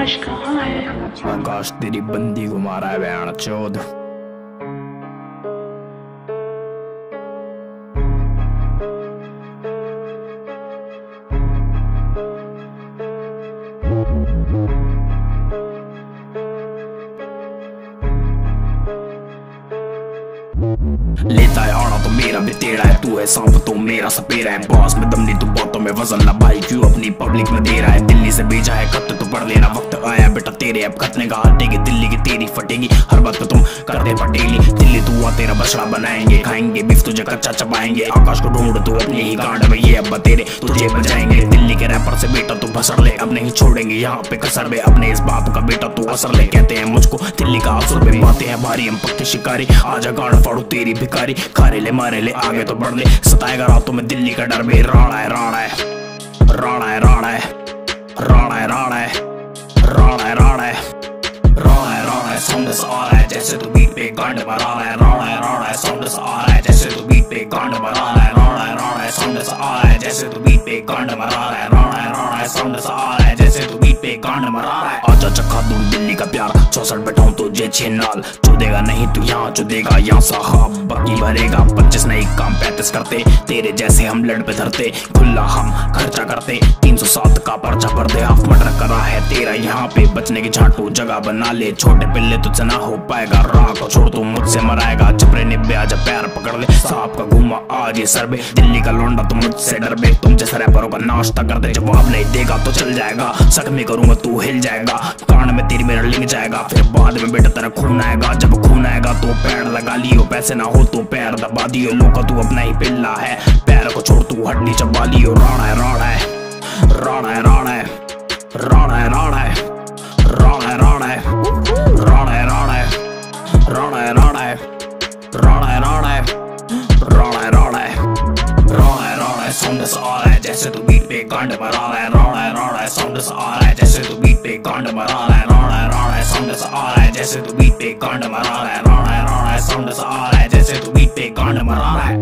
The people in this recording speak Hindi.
आकाश कहाँ है? आकाश तेरी बंदी को मारा है बयान चौध। लेता है आना तो मेरा भी तेरा है, तू है सांप तो मेरा सपेरा है। बॉस में दम नहीं तो बातों में वजन ना भाई, क्यों अपनी पब्लिक में दे रहा है। दिल्ली से भेजा है खत तो पढ़ लेना, वक्त आया बेटा तेरे अब खतने का हटेगी। दिल्ली की तेरी फटेगी हर बात पे तुम करते पटेली। दिल्ली तू आ तेरा बछड़ा बनाएंगे, खाएंगे बीफ तुझे कच्चा चबाएंगे। आकाश को ढूंढ तू अपनी ही गांड में, ये अब तेरे तुझे बजाएंगे। दिल्ली के रैपर से बेटा तू भसर ले, अब नहीं छोड़ेंगे यहाँ पे कसर में। अपने इस बाप का बेटा तू असर ले, कहते हैं मुझको दिल्ली का असुर पे, बातें हैं भारी हम पक्के शिकारी। आजा गाड़ फाड़ू तेरी भिखारी, खारे ले मारे ले आगे तो बढ़ ले। सताएगा रातों में दिल्ली का डर में, राणा है राणा है राणा है राणा है राणा है राणा है राणा है राणा है राणा है राणा है। साउंड सा आ रहा है जैसे तू बीट पे गांड मारा है। राणा है साउंड सा आ रहा है जैसे तू बीट पे गांड मारा है। राणा है साउंड सा आ रहा है जैसे तू बीट पे गांड मारा है। राणा है साउंड सा आ रहा है जैसे तू बीट पे गांड मारा है। आजा चखा दूं दिल्ली का प्यार, 64 बैठाऊं तुझे छिनाल। चुदेगा नहीं तू यहाँ चुदेगा यहाँ साहब, बाकी भरेगा 25 नहीं काम 35 करते। तेरे जैसे हम लड़ पे धरते, खुला हम खर्चा करते। 307 का पर्चा भर दे, हाफ मर्डर करा है तेरा यहाँ पे। बचने की झाटू जगह बना ले, छोटे पिल्ले तुझसे ना हो पाएगा। राह को छोड़ तू मुझसे मराएगा, चपरे निब्बे आजा पैर पकड़ ले। सांप का घूमा आज ये सर पे, दिल्ली का लौंडा तुम मुझसे डर बे। तुम जैसे रैपरों का नाश्ता कर दे, जवाब नहीं देगा तो चल जाएगा। जख्मी करूंगा तू हिल जाएगा, कान में तेरी मेरा लिंग जाएगा। फिर बाद में बेटा तेरा खून आएगा, जब खून आएगा तो पैर लगा लियो। पैसे ना हो तो पैर दबा दियो, लोग तू अपना ही पिल्ला है। पैर को छोड़ तू हड्डी चबा लियो। राणा है राणा है राणा है राणा है राणा है राणा है राणा है राणा है राणा है राणा है राणा है राणा है राणा है राणा है राणा है राणा है राणा है राणा है। साउंड सा आ रहा है जैसे तू बीट पे गांड मारा है। राणा है साउंड सा आ रहा है जैसे तू बीट पे गांड मारा है। राणा है साउंड सा आ रहा है जैसे तू बीट पे गांड मारा है। राणा है साउंड सा आ रहा है जैसे तू बीट पे गांड मारा है।